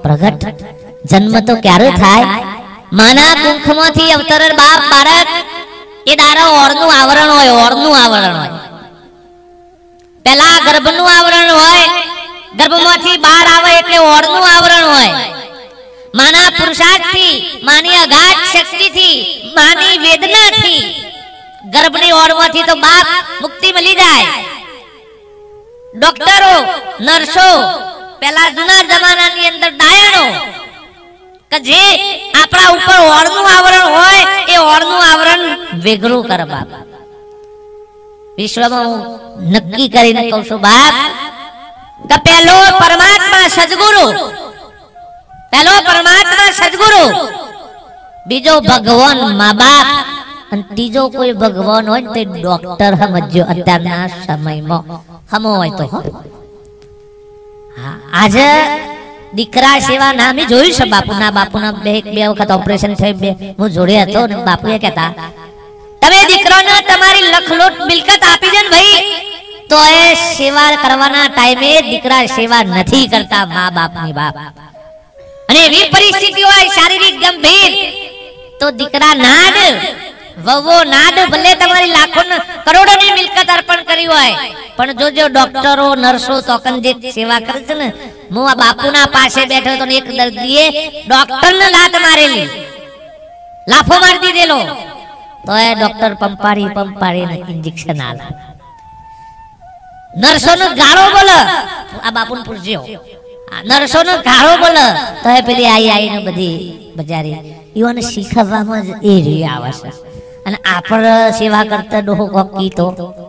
प्रगट जन्म तो क्यारे थाय माना कुंखमांथी अवतरण बाप बाळक ए दारा ओरનું आवरण होय ओरનું आवरण होय पहला गर्भનું आवरण होय गर्भमांथी बहार आवे એટલે ઓરનું आवरण होय माना पुरुषार्थ थी मानी अगाध शक्ति थी मानी वेदना थी गर्भनी ओरमांथी तो बाप मुक्ति मिली जाए डॉक्टरो नर्सो पहला जूना जमानानी अंदर डायनो કે જે આપણા ઉપર ઓરનું આવરણ હોય એ ઓરનું આવરણ વેગળું કર બાપ વિશ્વમાં હું નક્કી કરીને કહું છું બાપ કે પહેલો પરમાત્મા સદગુરુ બીજો ભગવાન મા બાપ અને ત્રીજો કોઈ ભગવાન હોય તે ડોક્ટર સમજો અત્યારના સમયમાં હમો હોય તો આજે દીકરા સેવા નામે જોયું છે બાપુના બે વખત ઓપરેશન થઈ બે હું જોડે હતો ને બાપુએ કહેતા તમે દીકરાને તમારી લખલોટ મિલકત આપી દે ને ભાઈ તો એ સેવા કરવાના ટાઈમે દીકરા સેવા નથી કરતા મા બાપની બાપ અને એવી પરિસ્થિતિ હોય શારીરિક ગંભીર તો દીકરા નાડ વવો નાડ ભલે તમારી લાખો કરોડોની મિલકત અર્પણ કરી હોય પણ જો ડોક્ટરો નર્સો તોકન જે સેવા કરે છે ને હું આ બાપુના પાસે બેઠો તો એક દર્દીએ ડોક્ટરને લાત મારેલી લાફો મારી દીધેલો તો એ ડોક્ટર પંપાડીને ઇન્જેક્શન આલે નર્સોનો ગાળો બોલે આ બાપુને પૂછજો નર્સોનો ગાળો બોલે તો એ પેલી આઈને બધી બજારી ઈઓને શીખવવામાં જ એ રહી આવે છે અને આપણે સેવા કરતા ડોહો કોકી તો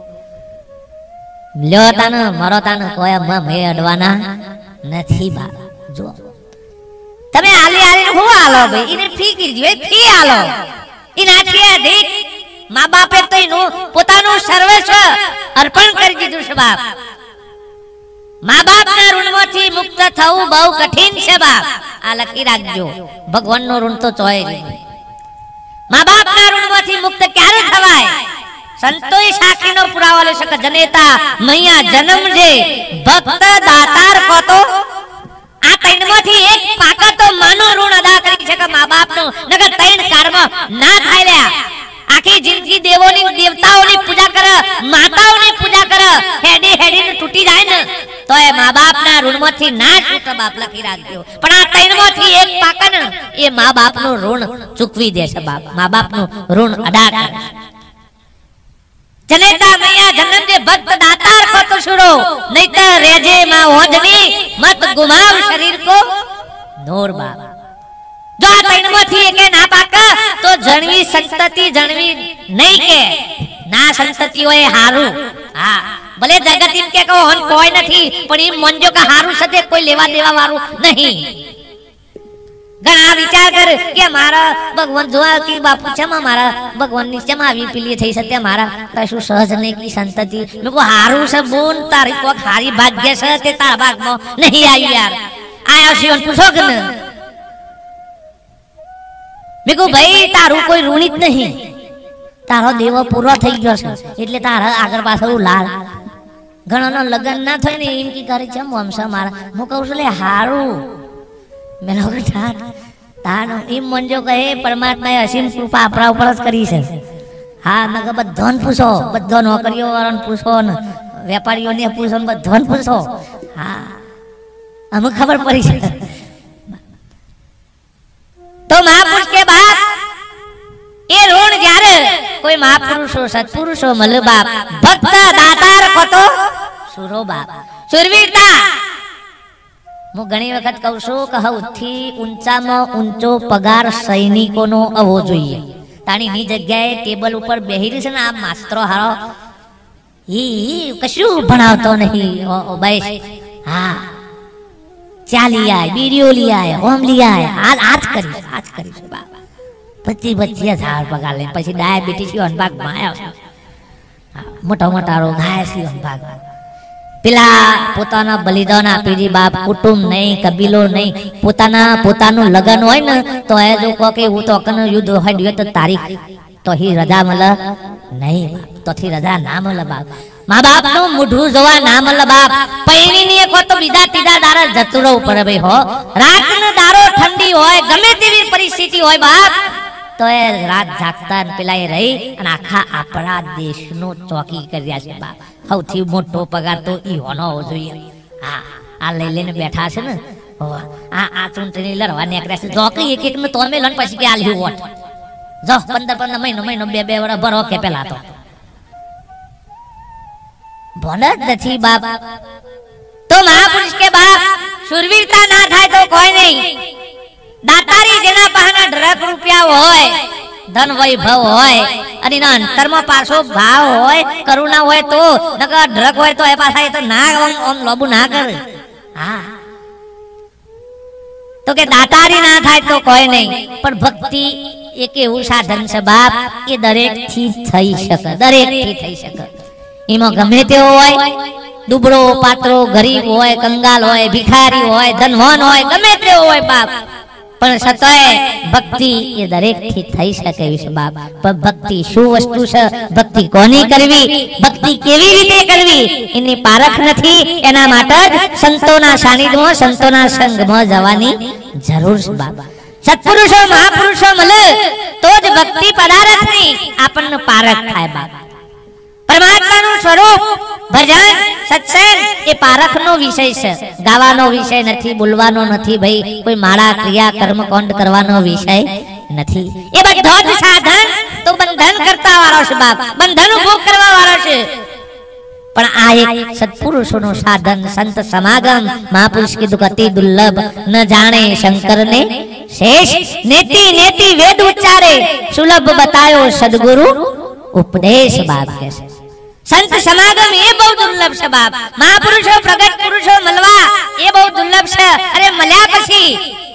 લ્યોતાને મરોતાને કોઈ મે અડવાના નથી બા જો તમે આલી હું આલો ભાઈ ઈને ફી કીધી ફી આલો ઇનાથી અધિક મા બાપે તો એનું પોતાનું સર્વસ્વ અર્પણ કરી દીધું છે બાપ મા બાપના ઋણમાંથી મુક્ત થવું બહુ કઠિન છે બાપ આ લખી રાખજો ભગવાનનો ઋણ તો ચોય નહીં મા બાપના ઋણમાંથી મુક્ત ક્યારે થવાય સંતોય સાખીનો પુરાવો લે શકે જનેતા મૈયા જન્મ જે ભક્ત દાતાર કો તો આ ત્રણમાંથી એક પાકા તો માનો ઋણ અદા કરી શકે મા બાપનો નકર ત્રણ કર્મ ના થાય લ્યા આખી જિંદગી દેવોની દેવતાઓની પૂજા કરે માતાઓની પૂજા કરે હેડીને તૂટી જાય ને તો એ મા બાપના ઋણમાંથી ના છૂટે બાપ લખી રાખજો પણ આ ત્રણમાંથી એક પાકા ને એ મા બાપનું ઋણ ચૂકવી દેશે બાપ મા બાપનું ઋણ અદા કરે જનેતા મૈયા જન્મ જે ભક્ત દાતાર કો તો સુરો નહીતર રેજે માં ઓજની મત ગુમાવ શરીર કો નોર બાપ જો આ ત્રણમાંથી એકે ના પાકે તો જણવી સંતતિ જણવી નહીં કે ના સંતતિ હોય હારું હા ભલે જગત એમ કે હોન કોઈ નથી પણ એમ મનજો કે હારું સાથે કોઈ લેવા દેવા વાળું નહીં ઘણા વિચાર કર કે મારા ભગવાન જોવા કે બાપુ છે મારા ભગવાન ની ચમ આવી પીલી થઈ સત્ય મારા કશું સહજ નહીં કી સંતતિ મેકો હારું છે બોન તારી કોક હારી ભાગ્ય છે તે તારા ભાગમાં નહીં આવી યાર આયા શિવન પૂછો કે ને મેકો ભાઈ તારું કોઈ ઋણી જ નહીં તારો દેવો પૂરો થઈ ગયો છે એટલે તારા આગળ પાછળ લાલ ઘણાનો લગન ના થાય ને એમ કી કરે છે વંશા મારા હું કહું છું લે હારું મેં લોકો તાનો એમ મંજો કહે પરમાત્માએ અસીમ કૃપા આપણા ઉપર જ કરી છે હા નકર બધાને પૂછો બધા નોકરીઓ વાળાને પૂછો ને વેપારીઓને પૂછો ને બધાને પૂછો હા અમને ખબર પડી છે તો મહાપુરુષ કે બાપ એ ઋણ જ્યારે કોઈ મહાપુરુષો સત્પુરુષો મળે બાપ ભક્ત દાતાર કોતો સુરો બાપ સુરવીરતા હું ઘણી વખત કહું છું કે સૌથી ઊંચામાં ઊંચો પગાર સૈનિકોનો આવવો જોઈએ તાણીની જગ્યાએ ટેબલ ઉપર બેહી રહી છે ને આ માસ્તરો હારો ઈ કશું ભણાવતો નહીં ભાઈ હા ચા લઈ આય બીડીઓ લઈ આય હોમ લઈ આય આજ કરી બાબા 25,000 પગાર લે પછી ડાયાબિટીસ ભાગ માં આવ્યો મોટા રોગ હાય ભાગ પેલા પોતાના બલિદાન આપી બાપ કુટુંબ નહીં કબીલો નહીં પોતાનું લગન હોય ને તો એ જો કહો કે હું તો કન યુદ્ધ હોય તો તારીખ તો હી રજા મળે નહીં તો થી રજા ના મળે બાપ माँ बाप नु मुढू जोवा ना मल बाप पईनी ની કો તો બીજા ત્રીજા દારા જતું રહું પડે ભાઈ હો રાત નો દારો ઠંડી હોય ગમે તેવી પરિસ્થિતિ હોય બાપ તો એ રાત જાગતા પેલા એ રહી અને આખા આપણા દેશનો ચોકી કર્યા છે બાપ સૌથી મોટો પગાર તો ઈ હોનો હોવો જોઈએ હા આ લઈ લઈને બેઠા છે ને આ ચૂંટણી લડવા નીકળ્યા છે ચોકી એક એક નું તોમે લણ પછી કે આલ્યું વોટ જો 15 મહિનો 2 વર્ષ ભરો કે પેલા તો ભલે જ નથી બાપ તો મહાપુરુષ કે બાપ શુરવીરતા ના થાય તો કોઈ નહીં દાતારી જેના પાસેના ઢળક રૂપિયા હોય ધન વૈભવ હોય અને એના અંતરમાં પાછો ભાવ હોય કરુણા હોય તો નકર ઢળક હોય તો એ પાછા તો ના ઓમ લોબુ ના કરે હા તો કે દાતારી ના થાય તો કોઈ નહીં પણ ભક્તિ એક એવું સાધન છે બાપ એ દરેક થી થઈ શકે દરેક થી થઈ શકે એમાં ગમે તેવો હોય દુબળો પાતળો ગરીબ હોય કંગાલ હોય ભિખારી હોય ધનવાન હોય ગમે તેવો હોય બાપ પણ સતોય ભક્તિ એ દરેક થી થઈ શકે છે બાપ પણ ભક્તિ શું વસ્તુ છે ભક્તિ કોની કરવી ભક્તિ કેવી રીતે કરવી એની પારખ નથી એના માટે જ સંતોના સાનિધ્યમાં સંતોના સંગમાં જવાની જરૂર છે બાપ સત્પુરુષો મહાપુરુષો મળે તો જ ભક્તિ પદાર્થની આપણને પારખ થાય બાપ પરમાત્માનું સ્વરૂપ ભજન સત્સંગ એ પારખનો વિષય છે ગાવાનો વિષય નથી બોલવાનો નથી ભાઈ કોઈ માળા ક્રિયા કર્મ કાંડ કરવાનો વિષય નથી એ બધો જ સાધન તો બંધન કરતા વાળો છે બાપ બંધન ઉભો કરવા વાળો છે પણ આ એક સત્પુરુષોનું સાધન સંત સમાગમ મહાપુરુષ કીધું કે અતિ દુર્લભ ન જાણે શંકરને શેષ નેતિ નેતિ વેદ ઉચ્ચારે સુલભ બતાયો સદગુરુ ઉપદેશ બાપ કે છે સંત સમાગમ એ બહુ દુર્લભ છે બાપ મહાપુરુષો પ્રગટ પુરુષો મળવા એ બહુ દુર્લભ છે અરે મળ્યા પછી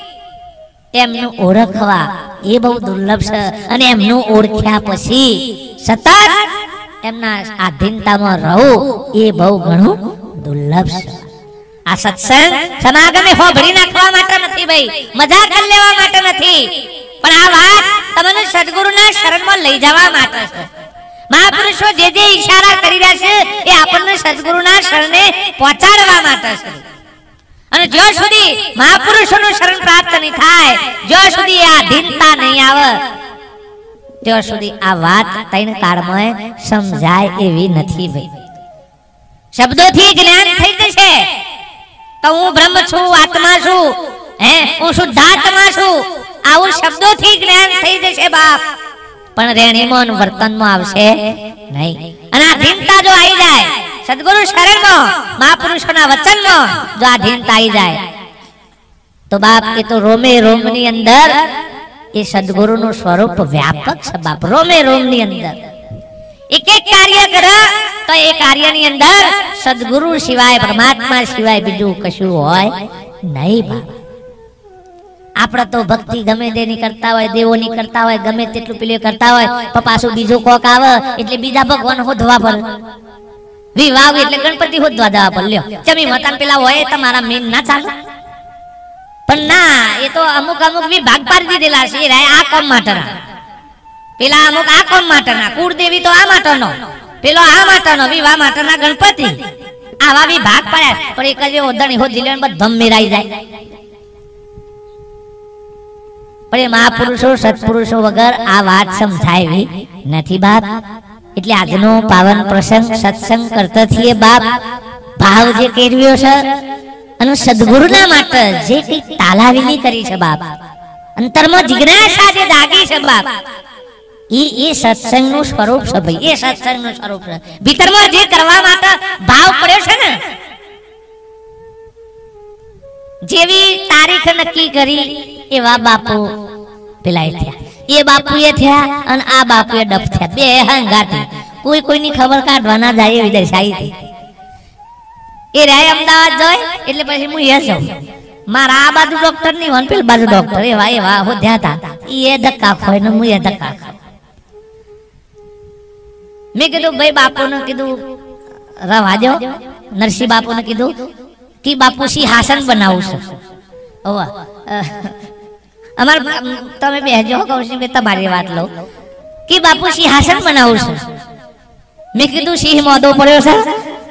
એમનું ઓળખવા એ બહુ દુર્લભ છે અને એમનું ઓળખ્યા પછી સતત એમના આધીનતામાં રહો એ બહુ ઘણું દુર્લભ છે આ સત્સંગ સમાગમે હોભળી નાખવા માટે નથી ભાઈ મજા કરી લેવા માટે નથી પણ આ વાત તમને સદગુરુના શરણમાં લઈ જવા માટે છે મહાપુરુષો જે જે ઈશારા કરી રહ્યા છે એ આપણને સદગુરુના શરણે પહોંચાડવા માટે છે અને જ્યાં સુધી મહાપુરુષોનું શરણ પ્રાપ્ત નહીં થાય જ્યાં સુધી આ અધીનતા નહીં આવે ત્યાં સુધી આ વાત ત્રણ કાળમાં સમજાય એવી નથી ભાઈ શબ્દોથી જ્ઞાન થઈ જશે તો હું બ્રહ્મ છું આત્મા છું હું શુદ્ધાત્મા છું આવું શબ્દોથી જ્ઞાન થઈ જશે બાપ પણ રેણીમાં વર્તનમાં આવશે નહીં અને અધીનતા જો આવી જાય સદગુરુ શરણમાં મહાપુરુષોના વચનમાં જો અધીનતા આવી જાય તો બાપ એ તો રોમે રોમની અંદર એ સદગુરુનું સ્વરૂપ વ્યાપક છે બાપ રોમે રોમની અંદર એક એક કાર્ય કરે તો એ કાર્યની અંદર સદગુરુ સિવાય પરમાત્મા સિવાય બીજું કશું હોય નહીં બાપ આપણે તો ભક્તિ ગમે તેની કરતા હોય દેવોની કરતા હોય ગમે તેટલું પેલું કરતા હોય પણ પાછું બીજું કોક આવે એટલે બીજા ભગવાન હોધવા પડે વિવાહ એટલે ગણપતિ હોધવા જવા પડે લ્યો ચમી મતાન પેલા હોય તમારા મેન ના ચાલે પણ ના એ તો અમુક અમુક વિભાગ પાડી દીધેલા છે આ કોમ માટેના પેલા અમુક આ કોમ માટેના કુળદેવી તો આ માટેનો પેલો આ માટેનો વિવાહ માટેના ગણપતિ આવા વિભાગ પડ્યા પણ એક જ ઓદણી હોધી લે બધમ મેરાઈ જાય પણ એ મહાપુરુષો સત્પુરુષો વગર આ વાત સમજાવી નથી બાપ એટલે આજનો પાવન પ્રસંગ સત્સંગ કરતા થઈએ બાપ ભાવ જે કેળવ્યો છે અને સદગુરુના માટે જે કઈ તાલાવીલી કરી છે બાપ અંતરમાં જિજ્ઞાસા જે જાગી છે બાપ એ સત્સંગનું સ્વરૂપ છે ભાઈ એ સત્સંગનું સ્વરૂપ છે ભીતરમાં જે કરવા માટે ભાવ પડ્યો છે ને જેવી તારીખ નક્કી કરી એવા બાપુ પેલા થયા એ બાપુએ થયા અને આ બાપુએ ડફ થયા બે હંગાતી કોઈ કોઈની ખબર કાઢવાના જાય એવી દર્શાવી હતી એ રાય અમદાવાદ જાય એટલે પછી હું એ જાઉં મારા આ બાજુ ડોક્ટર ની હોય પેલી બાજુ ડોક્ટર એવા એવા હોદ્યા હતા એ ધક્કા ખોય ને હું એ ધક્કા ખાય મેં કીધું ભાઈ બાપુને કીધું રવા દો નરસિંહ બાપુને કીધું કે બાપુ સિંહાસન બનાવું છે અમાર તમે બેહજો કૌશિક મેં તમારી વાત લો કે બાપુ સિંહાસન બનાવું છે मैं कीधु सिंह मोदो पड़ो से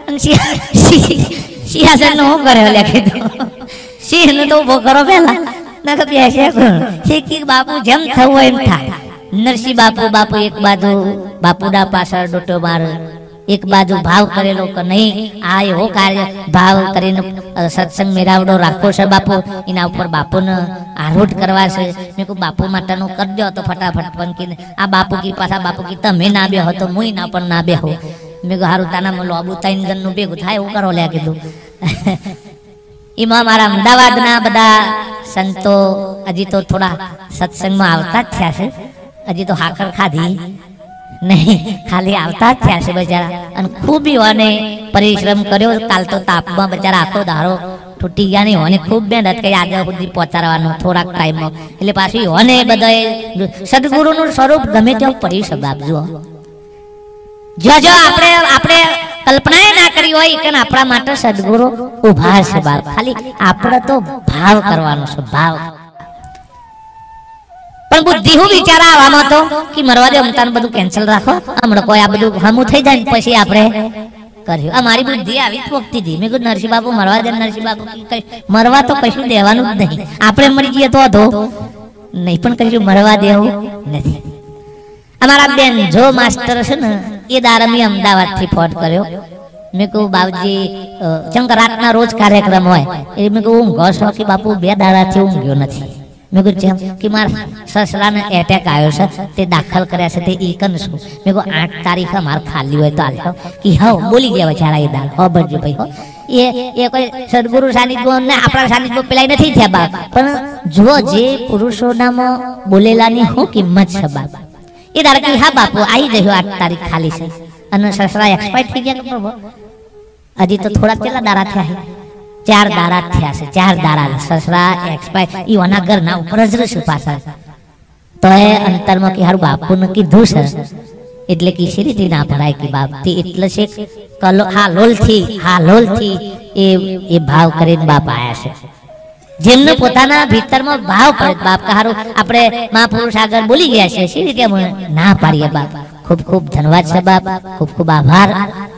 सिंहासन नो करे ले कीधु सिंह ने तो उभो करो पहला ना तो बेसे कि बापू जेम थवो एम थाय नरसिंह बापू एक बाजू बापूडा पाछळ डोटो मार एक बाजू भाव करेलो के नहीं आ एवो कार्य भाव करीने सत्संग मेरावडो राखो छे बापू एना ऊपर बापूने आरूढ़ करवा छे मैं को बापू माटेनो करजो तो फटाफट पण की आ बापू की पाछा बापू की तमे ना बेहो तो मुई ना पण ना बेहो मैं को हारू ताना में लोबू 3 जन नु भेगू थाय एवो करो ले कीधुं एमां मारा अमदावादना बधा संतो हजी तो थोड़ा सत्संग में आवता ज थया छे हजी तो हाकर खाधी नहीं खाली आवता ज थया छे बेचारा अन खूब योने परिश्रम कर्यो काल तो ताप में बेचारा आखो दारो तूटी गया नहीं होने खूब मेहनत करी आगे सुधी पहोंचाडवानो थोड़ा टाइम में એટલે પાછી હોને બધાય સદગુરુનું સ્વરૂપ ગમે તેમ પડી છે બાપ જો જો આપણે કલ્પનાએ ના કરી હોય કે આપણા માટે સદગુરુ ઊભા છે બાપ ખાલી આપણે તો ભાવ કરવાનો છે ભાવ પણ બુદ્ધિ હું વિચારા આવામાં તો કે મરવા દે અમતાને બધું કેન્સલ રાખો હમણાં કોઈ આ બધું હમું થઈ જાય પછી આપણે કર્યું આ મારી બુદ્ધિ આવી વખતી હતી મેં કીધું નરસિંહ બાપુ મરવા દે નરસિંહ બાપુ મરવા તો કશું દેવાનું જ નહીં આપણે મરી જઈએ તો નહીં પણ કશું મરવા દેવું નથી અમારા બેન જો માસ્ટર છે ને એ દારમી અમદાવાદ થી ફોન કર્યો મેં કહું બાપજી ચંક રાતના રોજ કાર્યક્રમ હોય એ મેં કહું ઊંઘો છો કે બાપુ 2 દાડાથી ઊંઘ્યો નથી મેં કહું જેમ કે મારા સસરાને એટેક આવ્યો છે તે દાખલ કર્યા છે તે ઈકન છું મેં કહું 8 તારીખે માર ખાલી હોય તો આલ્યો કે હા બોલી ગયા બચારા એ દાળ હો બરજો ભાઈ હો એ કોઈ સદગુરુ સાનિધ્ય ને આપણા સાનિધ્ય પેલાય નથી થયા બાપ પણ જો જે પુરુષોનામાં બોલેલાની શું કિંમત છે બાપ એ દાળ કે હા બાપુ આવી જજો 8 તારીખ ખાલી છે અને સસરા એક્સપાયર થઈ ગયા કે પ્રભુ હજી તો થોડા કેટલા દાડા થયા 4 દાડા થયા છે 4 દાડા સસરા એક્સપાયર ઈ ઓના ઘરના ઉપર જ રહેશે પાછા તો એ અંતરમાં કે હારું બાપુને કીધું છે એટલે કે શી રીતે ના ભરાય કે બાપ તે એટલે છે હાલોલથી એ ભાવ કરીને બાપ આયા છે જેમને પોતાના ભીતરમાં ભાવ પડે બાપ હારું આપણે મહાપુરુષ આગળ બોલી ગયા છે શી રીતે ના પાડીએ બાપ ખૂબ ખૂબ ધન્યવાદ છે બાપ ખૂબ ખૂબ આભાર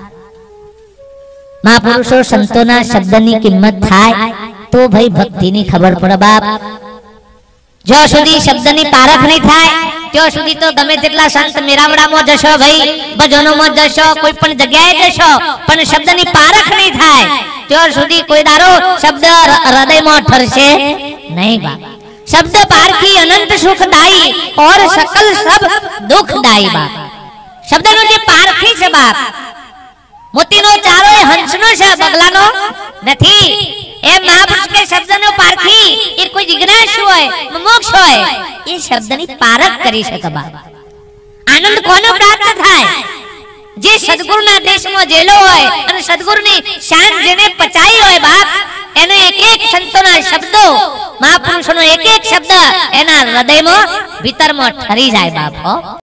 महापुरुषो संतोना शब्दनी किंमत थाय तो भाई भक्तिनी खबर पड़े बाप जो सुधी शब्दनी पारख नहीं थाय त्यो सुधी तो गमे तेटला संत मेरावडामां जशो भाई भजनोमां जशो कोई पण जग्याए जशो पण शब्दनी पारख नहीं थाय त्यो सुधी कोई दारो शब्द हृदयमां ठरशे नहीं बाप शब्द पारखी अनंत सुखदायी और सकल सब दुखदायी बाप शब्दनो जे पारखी छे बाप मोतीनो चारो ए हंसनो छे बगलानो નથી ए महापुरुष के शब्दनो पारखी ए कोई जिज्ञास होय मोक्ष होय ए शब्दनी पारख करी શકે બાપ आनंद कोने प्राप्त थाय जे सद्गुरुना देशमां जेलो होय अने सद्गुरुनी शान जेने पचाई होय बाप एने एक संतोना शब्दो महापुरुषनो एक शब्द एना हृदयमां भीतरमां ठरी जाय बाप हो।